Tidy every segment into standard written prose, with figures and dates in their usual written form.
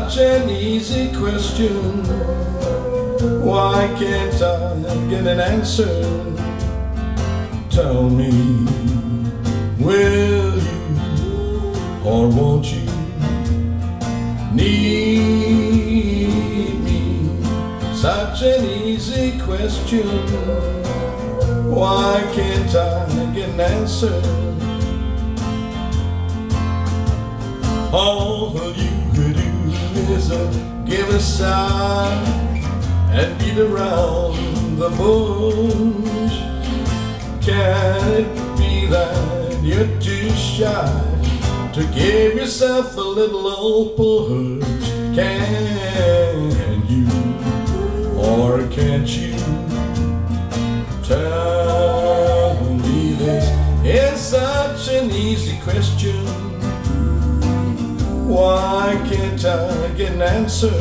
Such an easy question. Why can't I get an answer? Tell me, will you or won't you need me? Such an easy question. Why can't I get an answer? All you could do is give a sigh and beat around the bush. Can it be that you're too shy to give yourself a little old push? Can you or can't you tell me this? It's such an easy question. Why can't I get an answer?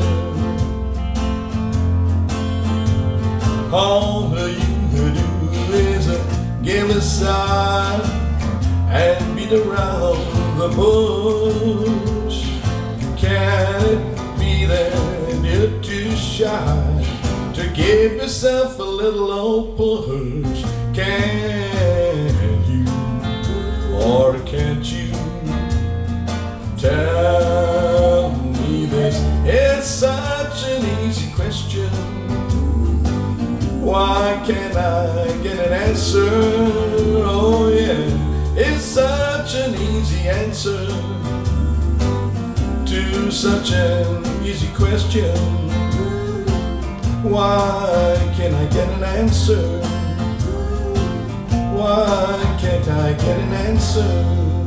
All you do is give a sigh and beat around the bush. Can it be that you're too shy to give yourself a little old push? Can you or can't you tell me this? It's such an easy question. Why can't I get an answer? Oh yeah, it's such an easy answer to such an easy question. Why can't I get an answer? Why can't I get an answer?